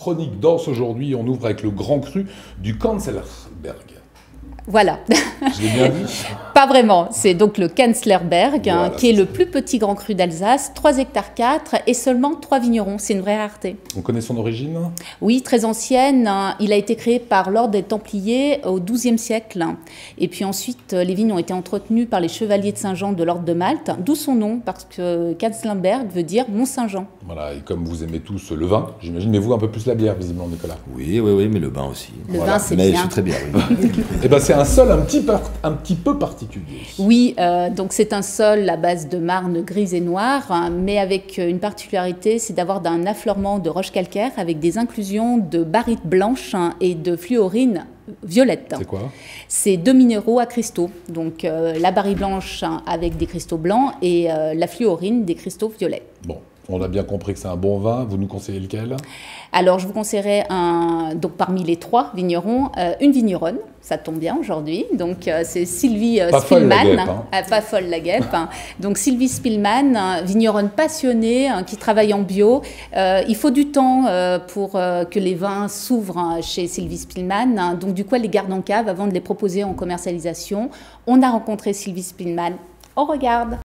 Chronique Danse aujourd'hui, on ouvre avec le grand cru du Kanzlersberg. Voilà. Je l'ai bien dit? Pas vraiment. C'est donc le Kanzlersberg, Voilà, qui est le plus petit grand cru d'Alsace, 3 hectares 4 et seulement 3 vignerons. C'est une vraie rareté. On connaît son origine? Oui, très ancienne. Il a été créé par l'ordre des Templiers au XIIe siècle. Et puis ensuite, les vignes ont été entretenues par les chevaliers de Saint-Jean de l'ordre de Malte, d'où son nom, parce que Kanzlersberg veut dire Mont-Saint-Jean. Voilà, et comme vous aimez tous le vin, j'imagine, mais vous un peu plus la bière, visiblement, Nicolas. Oui, mais le vin aussi. Le vin, c'est mais bien. c'est très bien, oui. Eh ben, c'est un sol un petit peu particulier. Oui, donc c'est un sol à base de marne grise et noire, mais avec une particularité, c'est d'avoir un affleurement de roches calcaires avec des inclusions de barytes blanches et de fluorine violette. C'est quoi? C'est 2 minéraux à cristaux, donc la barite blanche avec des cristaux blancs et la fluorine des cristaux violets. Bon, on a bien compris que c'est un bon vin. Vous nous conseillez lequel? Alors, je vous conseillerais, donc parmi les 3 vignerons, une vigneronne. Ça tombe bien aujourd'hui. Donc, c'est Sylvie Spillmann. Pas folle la guêpe. Donc, Sylvie Spillmann, vigneronne passionnée, qui travaille en bio. Il faut du temps pour que les vins s'ouvrent chez Sylvie Spillmann. Donc, du coup, elle les garde en cave avant de les proposer en commercialisation. On a rencontré Sylvie Spillmann. On regarde.